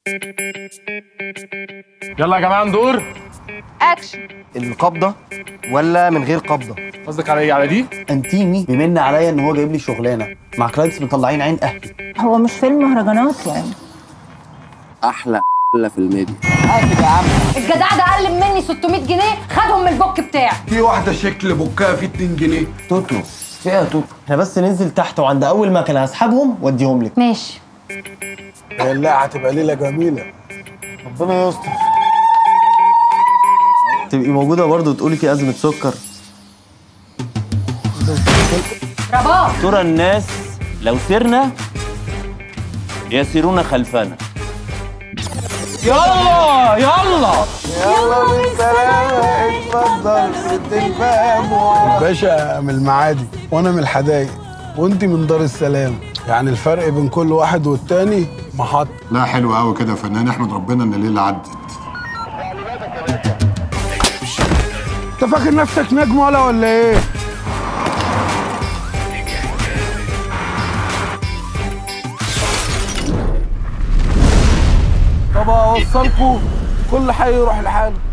يلا يا جماعه ندور. اكشن. القبضه ولا من غير قبضه؟ قصدك على ايه؟ على دي؟ انتيمي بيمن عليا ان هو جايب لي شغلانه مع كلاينتس مطلعين عين اهلي. هو مش فيلم مهرجانات يعني. احلى في الميديا. قاتل يا عم. الجدع ده قلب مني 600 جنيه خدهم من البوك بتاعي. في واحده شكل بوكها فيه 2 جنيه. توتو فيها توتو. احنا بس ننزل تحت وعند اول مكنه هسحبهم واديهم لك. ماشي. لا هتبقى ليله جميله. ربنا يستر. تبقي موجوده برضه وتقولي في ازمه سكر. رباط. ترى الناس لو سرنا يسيرون خلفنا. يلا يلا يلا بالسلامه. اتفضل سد الباب. الباشا من المعادي وانا من الحدايق وانت من دار السلام، يعني الفرق بين كل واحد والتاني محط. لا حلو قوي كده يا فنان، احمد ربنا ان الليله عدت. انت فاكر نفسك نجم ولا ايه؟ طب اوصلكوا كل حي يروح لحاله.